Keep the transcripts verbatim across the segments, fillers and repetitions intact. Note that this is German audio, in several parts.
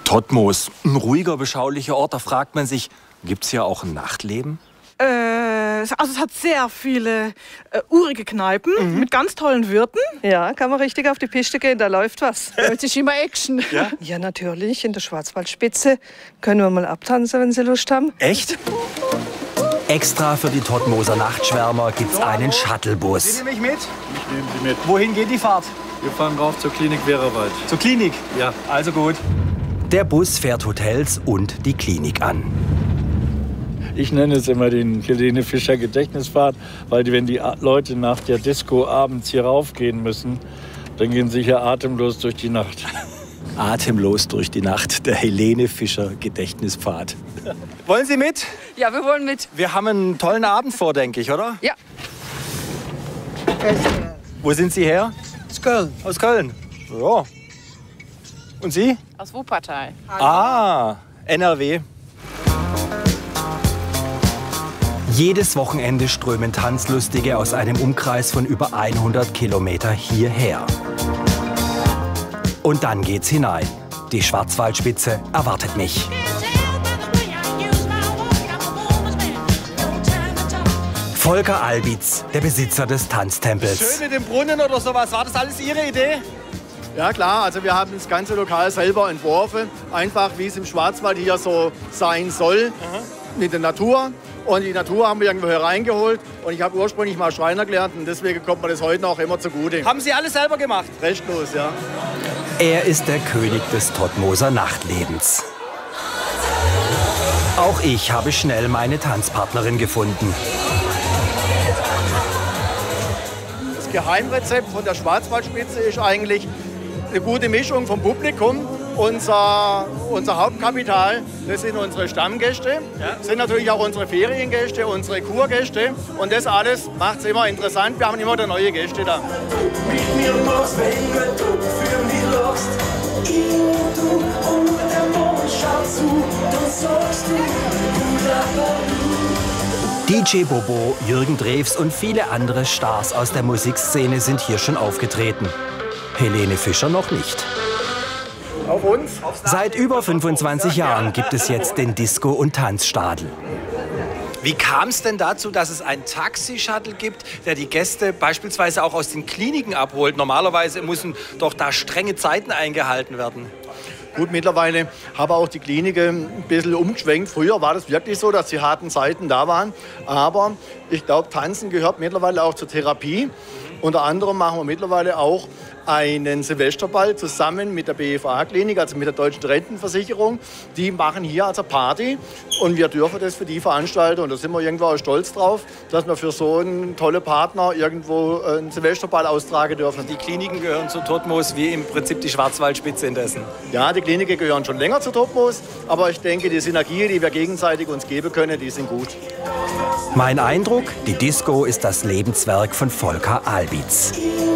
Todtmoos, ein ruhiger, beschaulicher Ort. Da fragt man sich, gibt's hier auch ein Nachtleben? Äh, also es hat sehr viele äh, urige Kneipen mhm. mit ganz tollen Wirten. Ja, kann man richtig auf die Piste gehen, da läuft was. Da hört sich immer Action. Ja? Ja, natürlich, in der Schwarzwaldspitze können wir mal abtanzen, wenn Sie Lust haben. Echt? Extra für die Todtmoser Nachtschwärmer gibt's einen Shuttlebus. Sie nehmen mich mit? Ich nehme Sie mit. Wohin geht die Fahrt? Wir fahren rauf zur Klinik Wehrerwald. Zur Klinik? Ja. Also gut. Der Bus fährt Hotels und die Klinik an. Ich nenne es immer den Helene Fischer Gedächtnisfahrt, weil die, wenn die Leute nach der Disco abends hier raufgehen müssen, dann gehen sie hier atemlos durch die Nacht. Atemlos durch die Nacht, der Helene Fischer Gedächtnispfad. Wollen Sie mit? Ja, wir wollen mit. Wir haben einen tollen Abend vor, denke ich, oder? Ja. Wo sind Sie her? Aus Köln. Aus Köln. Ja. Und Sie? Aus Wuppertal. Ah, N R W. Jedes Wochenende strömen Tanzlustige aus einem Umkreis von über hundert Kilometer hierher. Und dann geht's hinein. Die Schwarzwaldspitze erwartet mich. Volker Albitz, der Besitzer des Tanztempels. Schön mit dem Brunnen oder sowas. War das alles Ihre Idee? Ja klar, also wir haben das ganze Lokal selber entworfen. Einfach wie es im Schwarzwald hier so sein soll. Aha. Mit der Natur. Und die Natur haben wir irgendwo hier reingeholt. Und ich habe ursprünglich mal Schreiner gelernt und deswegen kommt mir das heute noch immer zugute. Haben Sie alles selber gemacht? Rechtlos, ja. Er ist der König des Todtmoser Nachtlebens. Auch ich habe schnell meine Tanzpartnerin gefunden. Das Geheimrezept von der Schwarzwaldspitze ist eigentlich eine gute Mischung vom Publikum. Unser, unser Hauptkapital, das sind unsere Stammgäste, ja. Sind natürlich auch unsere Feriengäste, unsere Kurgäste. Und das alles macht es immer interessant. Wir haben immer wieder neue Gäste da. Mit mir machst, wenn du für mich lachst. Ich und du und der Mond schaut zu, dann sagst du, D J Bobo, Jürgen Drews und viele andere Stars aus der Musikszene sind hier schon aufgetreten. Helene Fischer noch nicht. Auf uns. Seit über fünfundzwanzig Jahren gibt es jetzt den Disco- und Tanzstadel. Wie kam es denn dazu, dass es einen Taxi-Shuttle gibt, der die Gäste beispielsweise auch aus den Kliniken abholt? Normalerweise müssen doch da strenge Zeiten eingehalten werden. Gut, mittlerweile haben auch die Kliniken ein bisschen umgeschwenkt. Früher war das wirklich so, dass die harten Zeiten da waren. Aber ich glaube, Tanzen gehört mittlerweile auch zur Therapie. Unter anderem machen wir mittlerweile auch einen Silvesterball zusammen mit der B F A-Klinik, also mit der Deutschen Rentenversicherung. Die machen hier also Party und wir dürfen das für die veranstalten. Und da sind wir irgendwo auch stolz drauf, dass wir für so einen tollen Partner irgendwo einen Silvesterball austragen dürfen. Die Kliniken gehören zu Todtmoos wie im Prinzip die Schwarzwaldspitze indessen. Ja, die Kliniken gehören schon länger zu Todtmoos, aber ich denke, die Synergie, die wir gegenseitig uns geben können, die sind gut. Mein Eindruck, die Disco ist das Lebenswerk von Volker Albitz.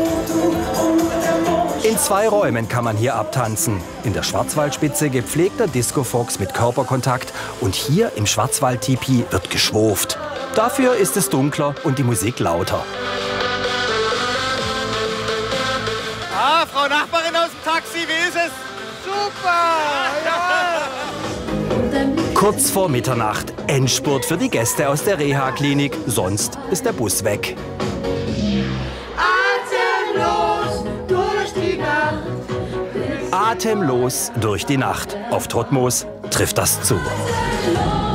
In zwei Räumen kann man hier abtanzen. In der Schwarzwaldspitze gepflegter Disco-Fox mit Körperkontakt und hier im Schwarzwald-Tipi wird geschwurft. Dafür ist es dunkler und die Musik lauter. Ah, Frau Nachbarin aus dem Taxi, wie ist es? Super! Ja. Kurz vor Mitternacht, Endspurt für die Gäste aus der Reha-Klinik, sonst ist der Bus weg. Atemlos durch die Nacht. Atemlos durch die Nacht. Auf Todtmoos trifft das zu.